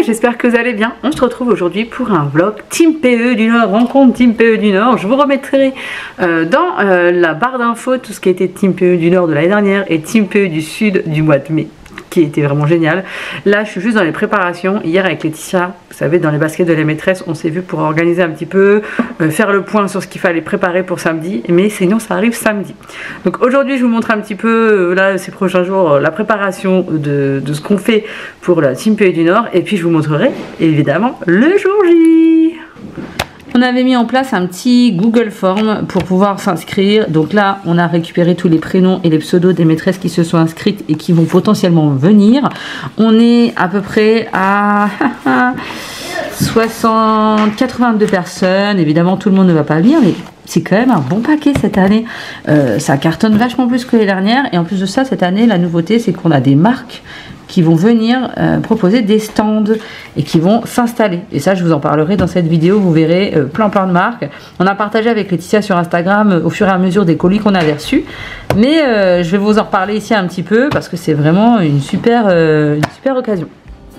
j'espère que vous allez bien. On se retrouve aujourd'hui pour un vlog Team PE du Nord, rencontre Team PE du Nord. Je vous remettrai dans la barre d'infos tout ce qui était Team PE du Nord de l'année dernière et Team PE du Sud du mois de mai, qui était vraiment génial. Là je suis juste dans les préparations. Hier avec Laetitia, vous savez, dans les baskets de la maîtresse, on s'est vu pour organiser un petit peu, faire le point sur ce qu'il fallait préparer pour samedi, mais sinon ça arrive samedi. Donc aujourd'hui je vous montre un petit peu là ces prochains jours la préparation de ce qu'on fait pour la Team PE du Nord, et puis je vous montrerai évidemment le jour J. On avait mis en place un petit Google Form pour pouvoir s'inscrire. Donc là, on a récupéré tous les prénoms et les pseudos des maîtresses qui se sont inscrites et qui vont potentiellement venir. On est à peu près à 82 personnes. Évidemment, tout le monde ne va pas venir, mais c'est quand même un bon paquet cette année. Ça cartonne vachement plus que les dernières. Et en plus de ça, cette année, la nouveauté, c'est qu'on a des marques qui vont venir proposer des stands et qui vont s'installer. Et ça, je vous en parlerai dans cette vidéo. Vous verrez plein de marques. On a partagé avec Laetitia sur Instagram au fur et à mesure des colis qu'on avait reçus. Mais je vais vous en reparler ici un petit peu parce que c'est vraiment une super occasion.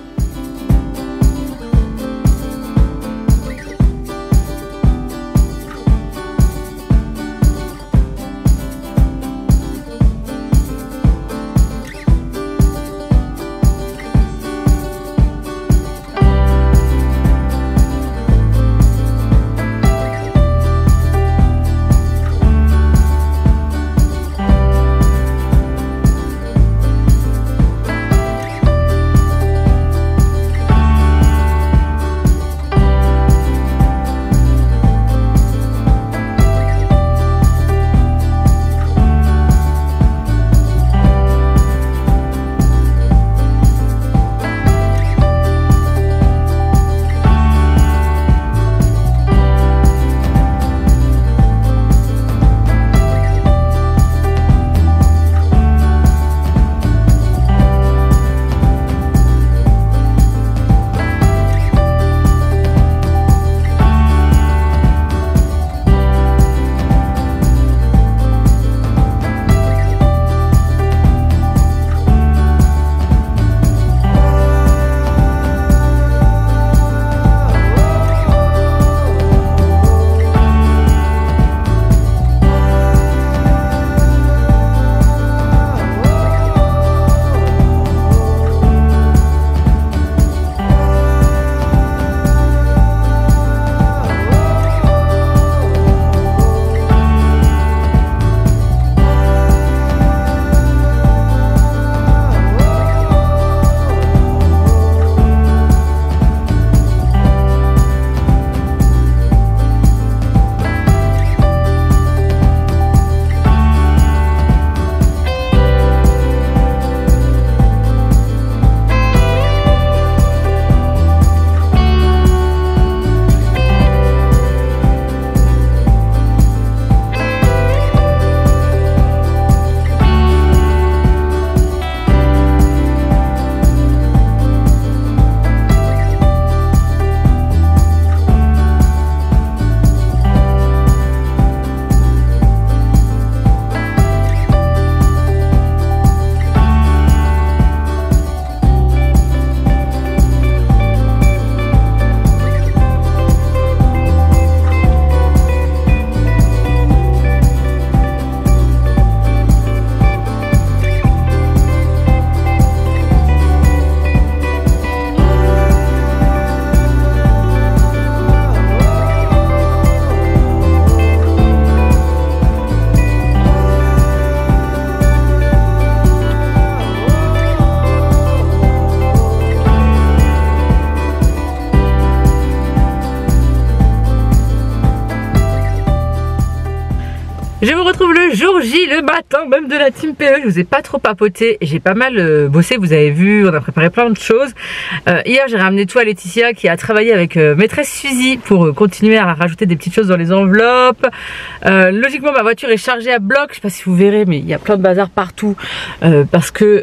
Je vous retrouve le jour J, le matin même de la Team PE. Je vous ai pas trop papoté, j'ai pas mal bossé, vous avez vu, on a préparé plein de choses. Hier j'ai ramené tout à Laetitia qui a travaillé avec maîtresse Suzy pour continuer à rajouter des petites choses dans les enveloppes. Logiquement ma voiture est chargée à bloc, je sais pas si vous verrez mais il y a plein de bazar partout parce que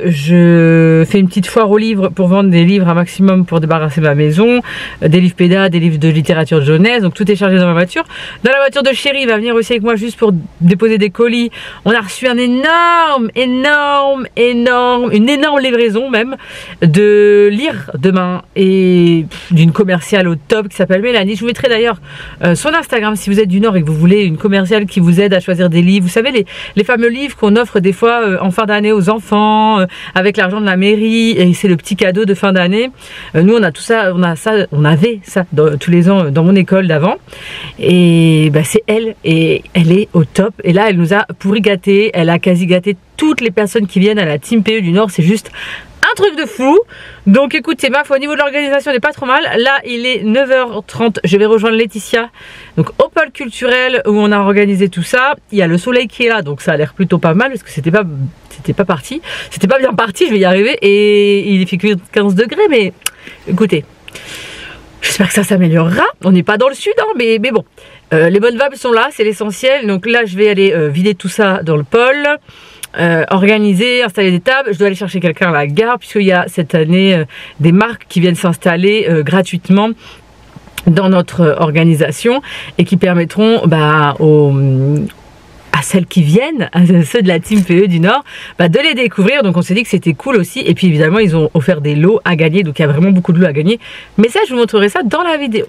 je fais une petite foire aux livres pour vendre des livres un maximum pour débarrasser ma maison, des livres pédas, des livres de littérature de jeunesse, donc tout est chargé dans ma voiture. Dans la voiture de Chérie, il va venir aussi avec moi juste pour déposer des colis. On a reçu un une énorme livraison même de lire demain et d'une commerciale au top qui s'appelle Mélanie. Je vous mettrai d'ailleurs son Instagram si vous êtes du Nord et que vous voulez une commerciale qui vous aide à choisir des livres. Vous savez les fameux livres qu'on offre des fois en fin d'année aux enfants avec l'argent de la mairie et c'est le petit cadeau de fin d'année. Nous on a tout ça, on avait ça tous les ans dans mon école d'avant et bah, c'est elle et elle est au top et là elle nous a pourri gâté, elle a quasi gâté toutes les personnes qui viennent à la Team PE du Nord, c'est juste un truc de fou. Donc écoutez, ma foi, au niveau de l'organisation, on n'est pas trop mal. Là, il est 9h30, je vais rejoindre Laetitia. Donc au pôle culturel où on a organisé tout ça. Il y a le soleil qui est là, donc ça a l'air plutôt pas mal parce que c'était pas parti. C'était pas bien parti, je vais y arriver. Et il fait que 15 degrés, mais écoutez, j'espère que ça s'améliorera. On n'est pas dans le sud, hein, mais bon. Les bonnes vibes sont là, c'est l'essentiel. Donc là, je vais aller vider tout ça dans le pôle. Organiser, installer des tables. Je dois aller chercher quelqu'un à la gare puisqu'il y a cette année des marques qui viennent s'installer gratuitement dans notre organisation et qui permettront bah, à celles qui viennent, à ceux de la Team PE du Nord, bah, de les découvrir. Donc on s'est dit que c'était cool aussi et puis évidemment ils ont offert des lots à gagner, donc il y a vraiment beaucoup de lots à gagner, mais ça je vous montrerai ça dans la vidéo.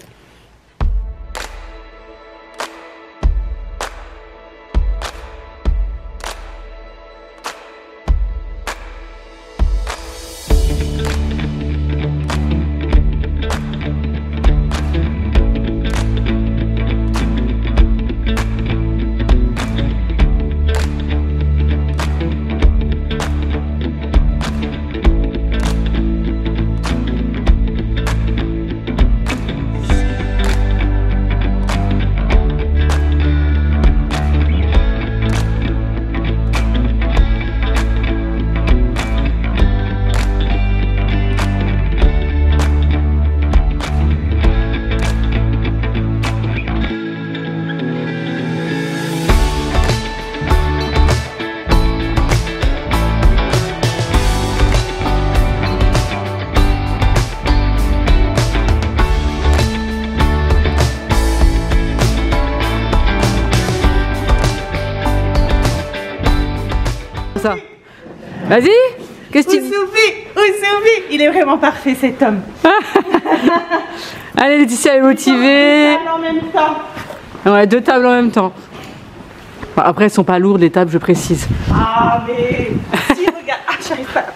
Vas-y, qu'est-ce que tu dis? Oussoubi, il est vraiment parfait cet homme. Allez Laetitia est motivée. Deux tables en même temps. Ouais, 2 tables en même temps. Bon, après elles sont pas lourdes les tables, je précise. Ah mais si regarde, ah j'arrive pas.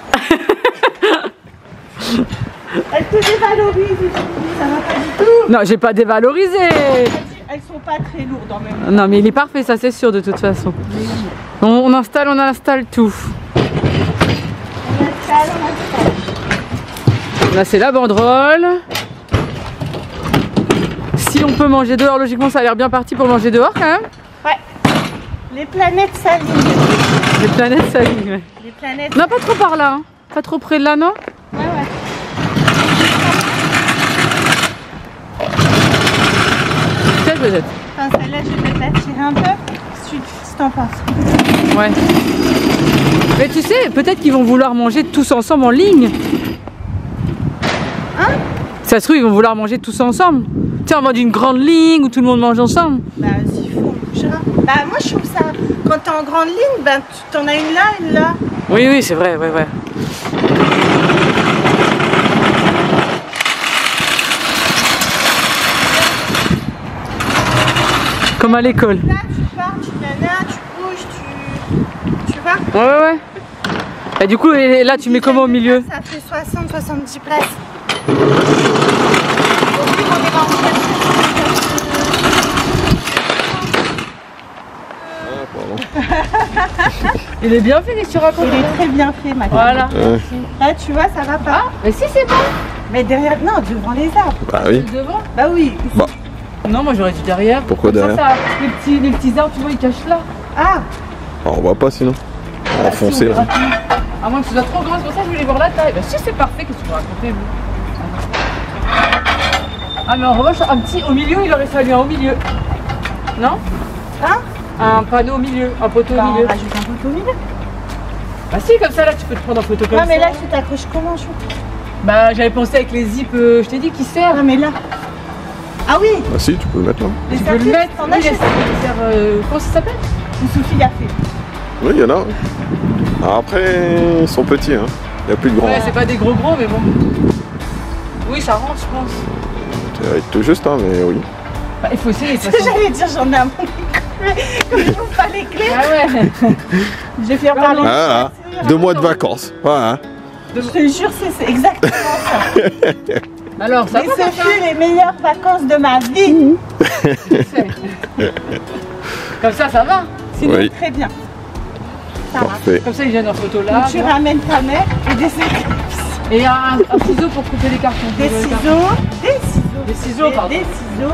Elle te dévalorise, ça va pas du tout. Non, j'ai pas dévalorisé. Elles sont pas très lourdes en même temps. Non mais il est parfait, ça c'est sûr de toute façon. Oui. On installe tout. Là c'est la banderole. Si on peut manger dehors, logiquement ça a l'air bien parti pour manger dehors quand même. Ouais. Les planètes s'alignent. Les planètes s'alignent, ouais. Les planètes. Non, pas trop par là, hein. Pas trop près de là, non? Ouais. Peut-être. Enfin, celle-là, je vais peut-être la tirer un peu. Si t'en penses. Ouais. Mais tu sais, peut-être qu'ils vont vouloir manger tous ensemble en ligne. Hein? Ça se trouve, ils vont vouloir manger tous ensemble. Tu sais, en mode une grande ligne où tout le monde mange ensemble. Bah, s'il faut, on bougera. Bah, moi, je trouve ça. Quand t'es en grande ligne, bah, tu t'en as une là, une là. Oui, c'est vrai, ouais. Comme à l'école. Là, tu pars, tu nanas, tu bouges, tu vois? Ouais. Et du coup, là, tu mets comment au milieu? Ça fait 60-70 places. Au plus, on est en Il est bien fait, qu'est-ce que tu racontes? Il est très bien fait, ma Voilà. Là, tu vois, ça va pas. Ah, mais si, c'est bon. Mais derrière, non, devant les arbres. Bah oui. Devant? Bah oui. Bah. Non, moi j'aurais dit derrière. Pourquoi derrière? Ça, les petits arbres, tu vois, ils cachent là. Ah. Ah, on voit pas sinon. On va enfoncer là. À moins que ce soit trop grand, c'est pour ça que je voulais voir la taille. Bah si, c'est parfait, qu'est-ce que tu racontes, vous? Ah, mais en revanche, un petit au milieu, il aurait fallu un au milieu. Non? Hein? Un panneau au milieu, un poteau au milieu. On rajoute un poteau au milieu. Bah si, comme ça, là, tu peux te prendre en photo comme ça. Non, mais là, tu t'accroches comment, chou? Bah, j'avais pensé avec les zips, je t'ai dit, qui servent. Ah, mais là. Ah oui. Ah si, tu peux le mettre là. Les Tu peux le serviettes, mettre, t'en oui, achètes. comment ça s'appelle? Ou Sophie l'a fait. Oui, il y en a. Ouais. Alors après, ils sont petits, hein. Il n'y a plus de grands. Ouais, c'est pas des gros mais bon. Oui, ça rentre, je pense. C'est tout juste, hein, mais oui. Bah, il faut essayer. J'allais dire, j'en ai un bon comme je trouve pas les clés. Ah ouais. Je vais faire parler. Voilà. 2 mois de vacances. Voilà. Je te jure, c'est exactement ça. Alors, ça Et va ce comme fut les meilleures vacances de ma vie. Comme ça va. Sinon, Oui. très bien. Ça va. Parfait. Comme ça, ils viennent en photo là. Donc, tu ramènes ta mère et des sacs. Et un ciseau pour couper les cartons. Des ciseaux. Des ciseaux, pardon. Des ciseaux.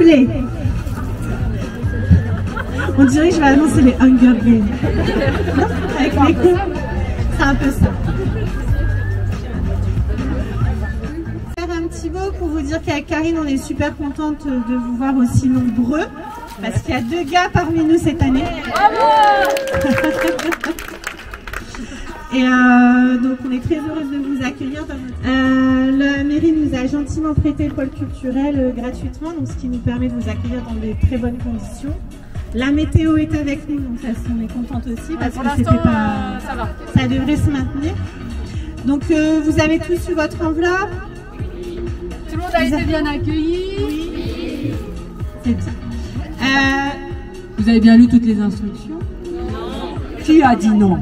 plaît. On dirait que je vais annoncer les Hunger Games. Avec l'écho, c'est un peu ça. Faire un petit mot pour vous dire qu'avec Karine, on est super contente de vous voir aussi nombreux. Parce qu'il y a 2 gars parmi nous cette année. Et donc on est très heureuse de vous accueillir. La mairie nous a gentiment prêté le pôle culturel gratuitement, donc ce qui nous permet de vous accueillir dans de très bonnes conditions. La météo est avec nous, donc ça on est contente aussi parce que c'était pas, ça devrait se maintenir. Donc vous avez tous eu votre enveloppe. Tout le monde a été bien accueilli. Oui. C'est bien. Vous avez bien lu toutes les instructions? Non. Qui a dit non?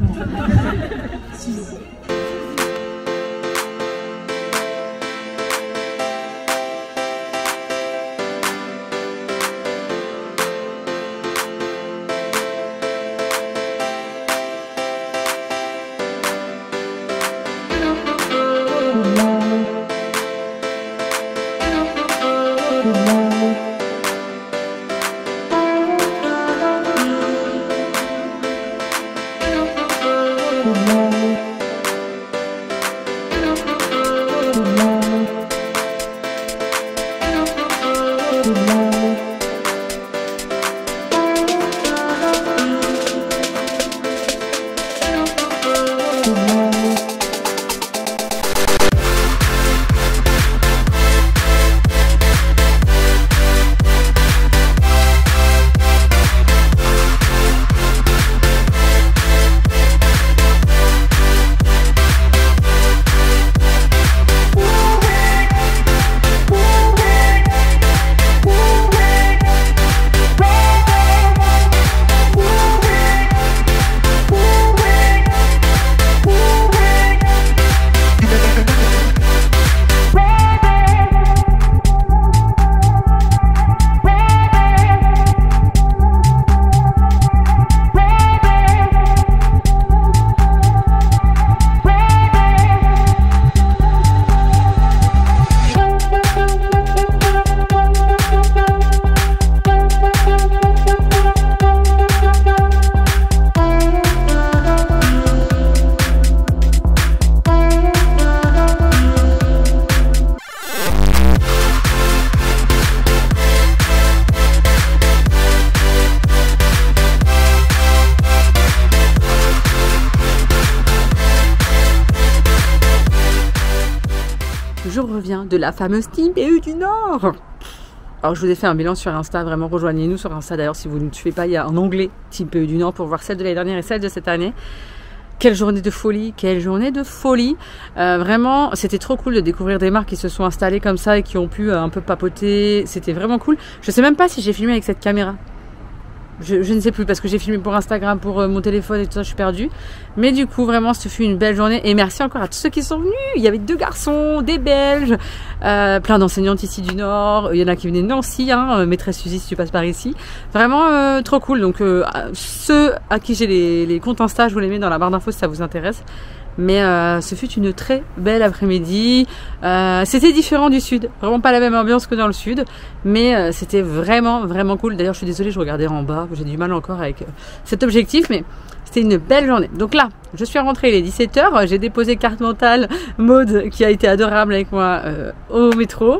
Je reviens de la fameuse Team PE du Nord. Alors je vous ai fait un bilan sur Insta, vraiment rejoignez-nous sur Insta d'ailleurs si vous ne me suivez pas, il y a en anglais Team PE du Nord pour voir celle de l'année dernière et celle de cette année. Quelle journée de folie, quelle journée de folie. Vraiment, c'était trop cool de découvrir des marques qui se sont installées comme ça et qui ont pu un peu papoter. C'était vraiment cool. Je sais même pas si j'ai filmé avec cette caméra. Je ne sais plus parce que j'ai filmé pour Instagram, pour mon téléphone et tout ça, je suis perdue. Mais du coup, vraiment, ce fut une belle journée. Et merci encore à tous ceux qui sont venus. Il y avait 2 garçons, des Belges, plein d'enseignantes ici du Nord. Il y en a qui venaient de Nancy, hein, maîtresse Suzy si tu passes par ici. Vraiment trop cool. Donc ceux à qui j'ai les comptes Insta, je vous les mets dans la barre d'infos si ça vous intéresse. Mais ce fut une très belle après-midi. C'était différent du sud, vraiment pas la même ambiance que dans le sud, mais c'était vraiment cool. D'ailleurs je suis désolée, je regardais en bas, j'ai du mal encore avec cet objectif, mais c'était une belle journée. Donc là, je suis rentrée, il est 17 h, j'ai déposé carte mentale Maud qui a été adorable avec moi au métro.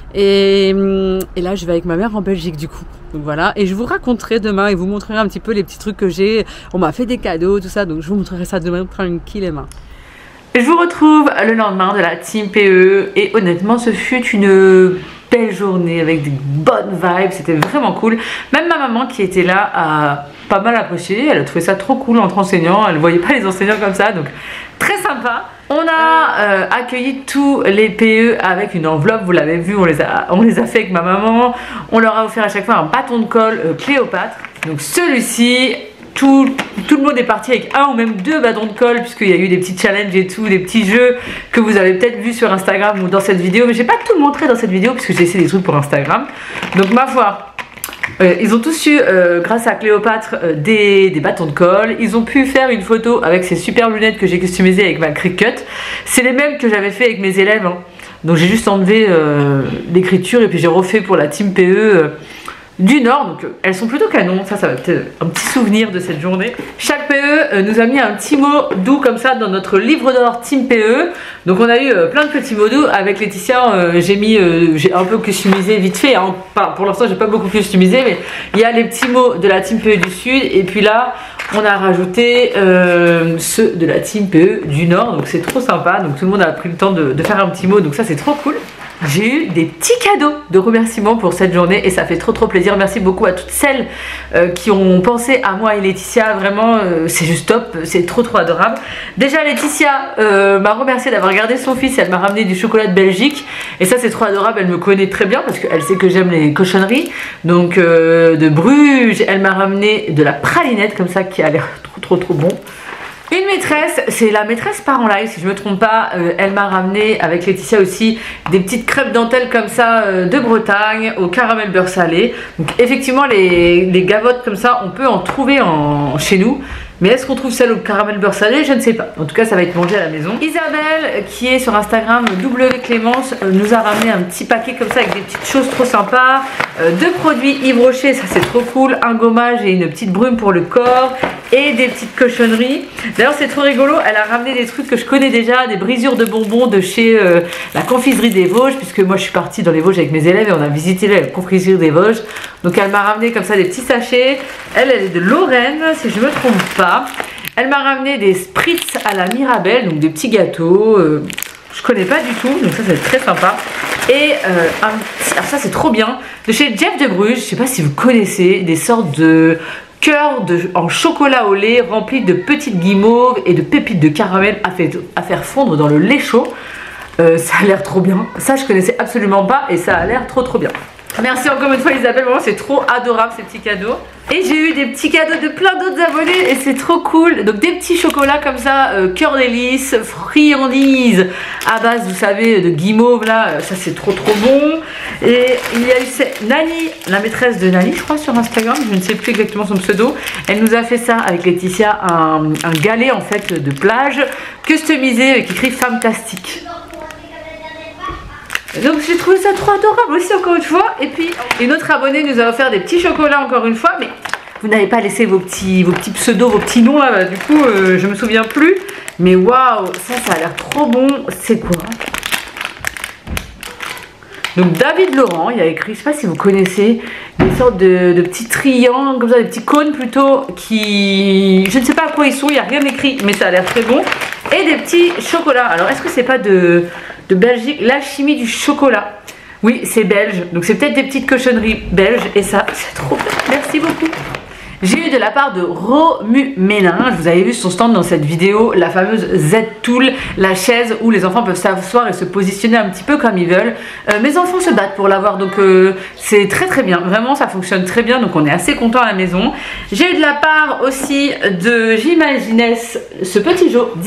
Et là je vais avec ma mère en Belgique du coup. Donc voilà, et je vous raconterai demain et vous montrerai un petit peu les petits trucs que j'ai. On m'a fait des cadeaux, tout ça, donc je vous montrerai ça demain tranquille les mains. Je vous retrouve le lendemain de la Team PE et honnêtement ce fut une belle journée avec des bonnes vibes, c'était vraiment cool. Même ma maman qui était là a pas mal apprécié, elle a trouvé ça trop cool entre enseignants, elle ne voyait pas les enseignants comme ça, donc très sympa. On a accueilli tous les PE avec une enveloppe, vous l'avez vu, on les a fait avec ma maman. On leur a offert à chaque fois un bâton de colle Cléopâtre. Donc celui-ci, tout le monde est parti avec 1 ou même 2 bâtons de colle puisqu'il y a eu des petits challenges et tout, des petits jeux que vous avez peut-être vu sur Instagram ou dans cette vidéo. Mais j'ai pas tout montré dans cette vidéo puisque j'ai essayé des trucs pour Instagram. Donc ma foi, ils ont tous eu, grâce à Cléopâtre, des bâtons de colle. Ils ont pu faire une photo avec ces super lunettes que j'ai customisées avec ma Cricut. C'est les mêmes que j'avais fait avec mes élèves, hein. Donc j'ai juste enlevé l'écriture et puis j'ai refait pour la Team PE du Nord, donc elles sont plutôt canon, ça va peut-être un petit souvenir de cette journée. Chaque PE nous a mis un petit mot doux comme ça dans notre livre d'or Team PE, donc on a eu plein de petits mots doux. Avec Laetitia j'ai un peu customisé vite fait, hein. Enfin, pour l'instant j'ai pas beaucoup customisé, mais il y a les petits mots de la Team PE du Sud et puis là on a rajouté ceux de la Team PE du Nord, donc c'est trop sympa, donc tout le monde a pris le temps de faire un petit mot, donc ça c'est trop cool. J'ai eu des petits cadeaux de remerciements pour cette journée et ça fait trop plaisir. Merci beaucoup à toutes celles qui ont pensé à moi et Laetitia. Vraiment, c'est juste top, c'est trop adorable. Déjà, Laetitia m'a remercié d'avoir gardé son fils. Elle m'a ramené du chocolat de Belgique et ça c'est trop adorable. Elle me connaît très bien parce qu'elle sait que j'aime les cochonneries. Donc de Bruges, elle m'a ramené de la pralinette comme ça qui a l'air trop bon. Une maîtresse, c'est la maîtresse par en live si je me trompe pas, elle m'a ramené avec Laetitia aussi des petites crêpes dentelles comme ça de Bretagne au caramel beurre salé. Donc effectivement les gavottes comme ça on peut en trouver chez nous. Mais est-ce qu'on trouve celle au caramel beurre salé? Je ne sais pas. En tout cas, ça va être mangé à la maison. Isabelle, qui est sur Instagram, wclémence, nous a ramené un petit paquet comme ça avec des petites choses trop sympas. Deux produits Yves Rocher, ça c'est trop cool. Un gommage et une petite brume pour le corps. Et des petites cochonneries. D'ailleurs, c'est trop rigolo. Elle a ramené des trucs que je connais déjà, des brisures de bonbons de chez la confiserie des Vosges. Puisque moi, je suis partie dans les Vosges avec mes élèves et on a visité la confiserie des Vosges. Donc, elle m'a ramené comme ça des petits sachets. Elle est de Lorraine, si je ne me trompe pas. Elle m'a ramené des spritz à la Mirabelle, donc des petits gâteaux. Je connais pas du tout, donc ça c'est très sympa. Et alors ça c'est trop bien, de chez Jeff de Bruges, je sais pas si vous connaissez, des sortes de cœurs en chocolat au lait remplis de petites guimauves et de pépites de caramel à faire fondre dans le lait chaud. Ça a l'air trop bien, ça je connaissais absolument pas et ça a l'air trop bien. Merci encore une fois Isabelle, vraiment c'est trop adorable ces petits cadeaux. Et j'ai eu des petits cadeaux de plein d'autres abonnés et c'est trop cool. Donc des petits chocolats comme ça, cœur d'hélice, friandises à base vous savez de guimauve là, ça c'est trop bon. Et il y a eu Nani, la maîtresse de Nani je crois sur Instagram, je ne sais plus exactement son pseudo. Elle nous a fait ça avec Laetitia, un galet en fait de plage customisé avec écrit Fantastique. Donc j'ai trouvé ça trop adorable aussi encore une fois. Et puis une autre abonnée nous a offert des petits chocolats encore une fois. Mais vous n'avez pas laissé vos petits pseudos, vos petits noms là. Bah, du coup je me souviens plus. Mais waouh, ça a l'air trop bon. C'est quoi? Donc David Laurent, il a écrit, je sais pas si vous connaissez, des sortes de petits triangles, comme ça, des petits cônes plutôt, qui... Je ne sais pas à quoi ils sont, il n'y a rien écrit, mais ça a l'air très bon. Et des petits chocolats. Alors est-ce que c'est pas de Belgique, l'alchimie du chocolat? Oui, c'est belge, donc c'est peut-être des petites cochonneries belges, et ça, c'est trop bien. Merci beaucoup. J'ai eu de la part de Romu Mélin, je vous avais vu son stand dans cette vidéo, la fameuse Z-Tool, la chaise où les enfants peuvent s'asseoir et se positionner un petit peu comme ils veulent. Mes enfants se battent pour l'avoir, donc c'est très bien, vraiment ça fonctionne très bien, donc on est assez content à la maison. J'ai eu de la part aussi de J'Imagines ce petit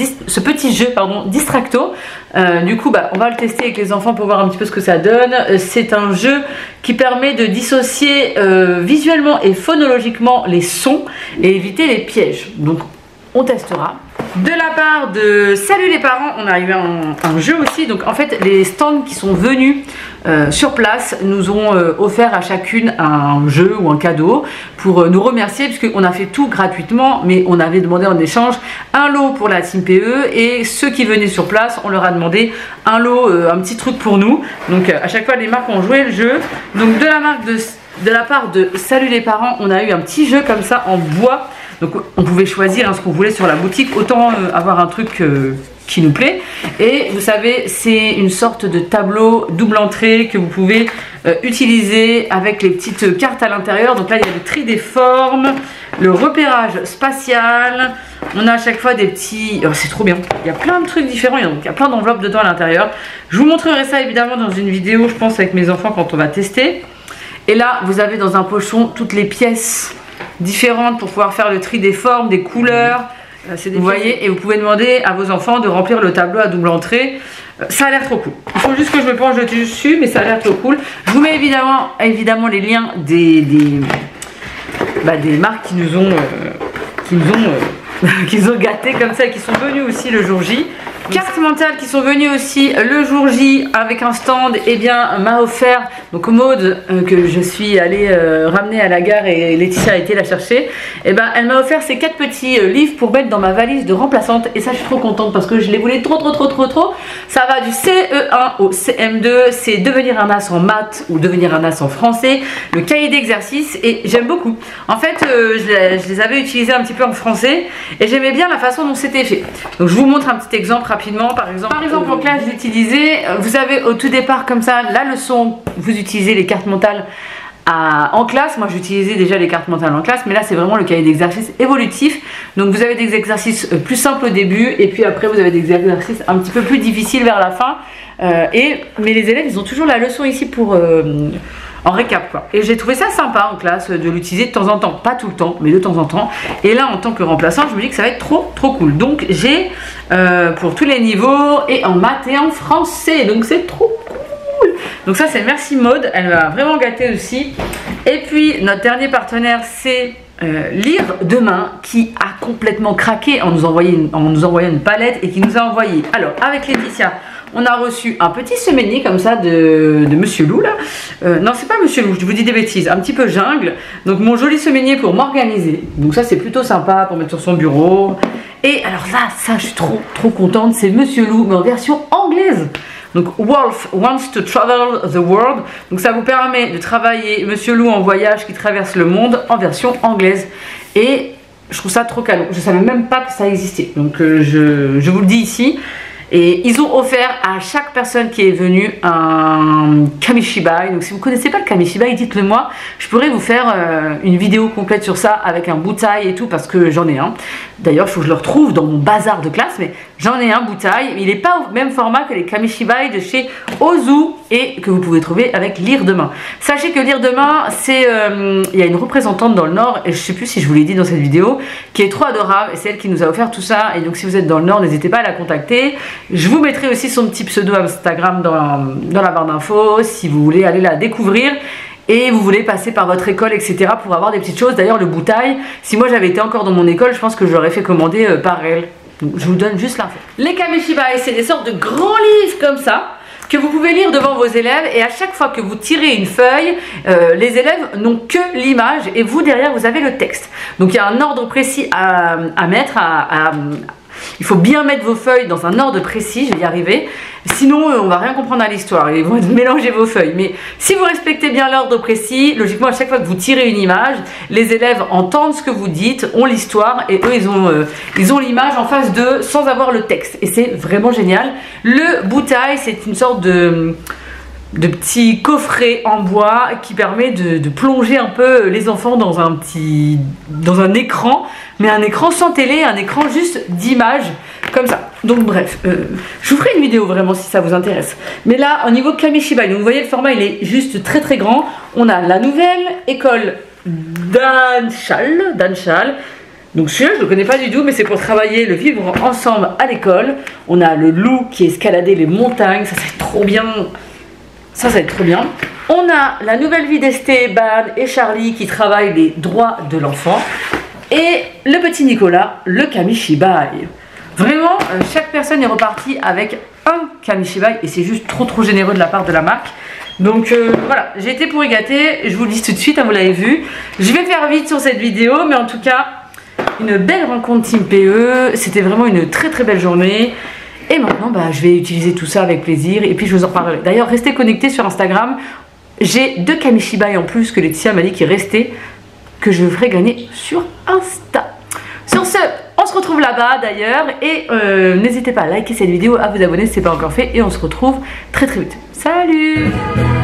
jeu Distracto. Du coup on va le tester avec les enfants pour voir un petit peu ce que ça donne. C'est un jeu qui permet de dissocier visuellement et phonologiquement les sons et éviter les pièges. Donc on testera. De la part de Salut les parents, on a eu un jeu aussi. Donc en fait les stands qui sont venus sur place nous ont offert à chacune un jeu ou un cadeau pour nous remercier, puisqu'on a fait tout gratuitement, mais on avait demandé en échange un lot pour la Team PE, et ceux qui venaient sur place, on leur a demandé un lot, un petit truc pour nous. Donc à chaque fois les marques ont joué le jeu. Donc de la part de Salut les parents, on a eu un petit jeu comme ça en bois. Donc on pouvait choisir ce qu'on voulait sur la boutique, autant avoir un truc qui nous plaît. Et vous savez, c'est une sorte de tableau double entrée que vous pouvez utiliser avec les petites cartes à l'intérieur. Donc là il y a le tri des formes, le repérage spatial. On a à chaque fois des petits... Oh, c'est trop bien, il y a plein de trucs différents, il y a plein d'enveloppes dedans à l'intérieur. Je vous montrerai ça évidemment dans une vidéo, je pense, avec mes enfants quand on va tester. Et là vous avez dans un pochon toutes les pièces différentes pour pouvoir faire le tri des formes, des couleurs. Vous voyez, et vous pouvez demander à vos enfants de remplir le tableau à double entrée. Ça a l'air trop cool. Il faut juste que je me penche dessus, mais ça a l'air trop cool. Je vous mets évidemment les liens des marques qui nous ont gâtés comme ça et qui sont venus aussi le jour J. Cartes mentales qui sont venues aussi le jour J avec un stand, et bien m'a offert, donc Maud que je suis allée ramener à la gare et Laetitia a été la chercher, et ben elle m'a offert ces 4 petits livres pour mettre dans ma valise de remplaçante, et ça je suis trop contente parce que je les voulais trop. Ça va du CE1 au CM2, c'est devenir un as en maths ou devenir un as en français, le cahier d'exercice, et j'aime beaucoup. En fait je les avais utilisés un petit peu en français et j'aimais bien la façon dont c'était fait. Donc je vous montre un petit exemple rapidement. Par exemple en classe j'utilisais, vous avez au tout départ comme ça la leçon, vous utilisez les cartes mentales en classe. Moi j'utilisais déjà les cartes mentales en classe, mais là c'est vraiment le cahier d'exercice évolutif. Donc vous avez des exercices plus simples au début et puis après vous avez des exercices un petit peu plus difficiles vers la fin. Mais les élèves ils ont toujours la leçon ici pour en récap quoi. Et j'ai trouvé ça sympa en classe de l'utiliser de temps en temps, pas tout le temps mais de temps en temps. Et là en tant que remplaçant je me dis que ça va être trop cool. Donc j'ai pour tous les niveaux et en maths et en français, donc c'est trop cool. Donc ça c'est merci Maud, elle m'a vraiment gâtée aussi. Et puis notre dernier partenaire c'est Lire Demain qui a complètement craqué en nous envoyant une palette et qui nous a envoyé. Alors avec Laetitia on a reçu un petit semainier comme ça de Monsieur Loup là. Non c'est pas Monsieur Loup, je vous dis des bêtises, un petit peu jungle. Donc mon joli semainier pour m'organiser. Donc ça c'est plutôt sympa pour mettre sur son bureau. Et alors là, ça je suis trop contente, c'est Monsieur Loup mais en version anglaise. Donc Wolf wants to travel the world. Donc ça vous permet de travailler Monsieur Loup en voyage qui traverse le monde en version anglaise. Et je trouve ça trop canon. Je savais même pas que ça existait. Donc je vous le dis ici. Et ils ont offert à chaque personne qui est venue un kamishibai. Donc si vous ne connaissez pas le kamishibai, dites-le moi. Je pourrais vous faire une vidéo complète sur ça avec un boutai et tout parce que j'en ai un. D'ailleurs il faut que je le retrouve dans mon bazar de classe, mais j'en ai un boutai. Il n'est pas au même format que les kamishibai de chez Ozu et que vous pouvez trouver avec Lire Demain. Sachez que Lire Demain, c'est il y a une représentante dans le Nord, et je ne sais plus si je vous l'ai dit dans cette vidéo, qui est trop adorable et c'est elle qui nous a offert tout ça. Et donc si vous êtes dans le Nord, n'hésitez pas à la contacter. Je vous mettrai aussi son petit pseudo Instagram dans la barre d'infos si vous voulez aller la découvrir et vous voulez passer par votre école etc pour avoir des petites choses. D'ailleurs le boutai, si moi j'avais été encore dans mon école, je pense que je l'aurais fait commander par elle. Donc, je vous donne juste l'info. Les kamishibai, c'est des sortes de grands livres comme ça que vous pouvez lire devant vos élèves, et à chaque fois que vous tirez une feuille, les élèves n'ont que l'image et vous derrière vous avez le texte. Donc il y a un ordre précis à mettre, il faut bien mettre vos feuilles dans un ordre précis, je vais y arriver, sinon on va rien comprendre à l'histoire, ils vont mélanger vos feuilles. Mais si vous respectez bien l'ordre précis, logiquement à chaque fois que vous tirez une image, les élèves entendent ce que vous dites, ont l'histoire, et eux ils ont l'image en face d'eux sans avoir le texte, et c'est vraiment génial. Le boutai, c'est une sorte de petit coffret en bois qui permet de plonger un peu les enfants dans un écran, mais un écran sans télé, un écran juste d'image comme ça. Donc bref, je vous ferai une vidéo vraiment si ça vous intéresse. Mais là au niveau kamishibai, donc vous voyez le format il est juste très grand. On a la nouvelle école Danshal. Donc celui-là je ne le connais pas du tout, mais c'est pour travailler le vivre ensemble à l'école. On a le loup qui escaladait les montagnes, ça c'est trop bien. Ça va être trop bien. On a la nouvelle vie d'Esteban et Charlie qui travaillent les droits de l'enfant. Et le petit Nicolas, le kamishibai. Vraiment, chaque personne est repartie avec un kamishibai et c'est juste trop généreux de la part de la marque. Donc voilà, j'ai été pour y gâter, je vous le dis tout de suite, hein, vous l'avez vu. Je vais faire vite sur cette vidéo, mais en tout cas, une belle rencontre Team PE. C'était vraiment une très belle journée. Et maintenant, je vais utiliser tout ça avec plaisir et puis je vous en reparlerai. D'ailleurs, restez connectés sur Instagram. J'ai 2 kamishibai en plus que Laetitia m'a dit qu'il restait, que je ferai gagner sur Insta. Sur ce, on se retrouve là-bas d'ailleurs. Et n'hésitez pas à liker cette vidéo, à vous abonner si ce n'est pas encore fait. Et on se retrouve très vite. Salut!